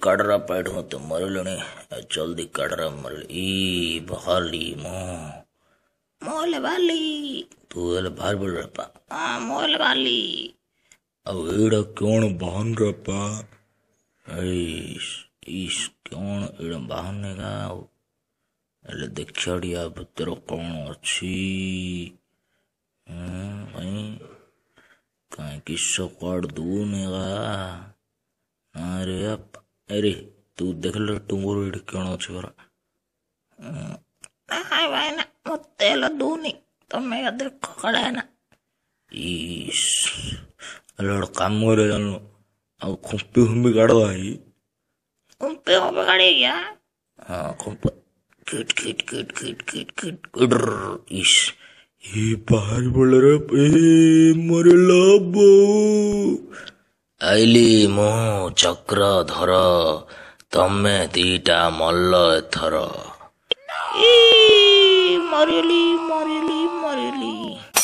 କାଢରା ପାଇଠ ମତେ ମରିଲୁଣି ଜଲ୍ଦି କାଢରା ମରିଲ ଇ ବାହାରଲି ମୋଲେ ବାଲି ତୁ ହେଲେ ବାହାର ବୋଲପା ମୋଲେ ବାଲି ଆଉ ଏଇଟା କଣ ବାହାନରପା ଇସ୍ କଣ ଏଇଟା ବାହାନେଗା ଆଉ ହେଲେ ଦେଖିଆ ଭିତରେ କଣ ଅଛି କାହିଁ କିସ କୁଆଡ ଦଉନେଗା अरे तू देख लो तुमर ये कौन अच्छे परा भाई ना मत दूनी तुम्हें देखो खड़ा है ना इस लड़ काम करे जानो अब खुंपी खुंपी काट भाई खुंपी काटे क्या हाँ खुंप किट किट किट किट किट किट किट इस ये बाहर बोल रहा मरे लाबो आइली मो चक्र धर तमे दीटा मल्ल एथर मरिली मरिली मरिली।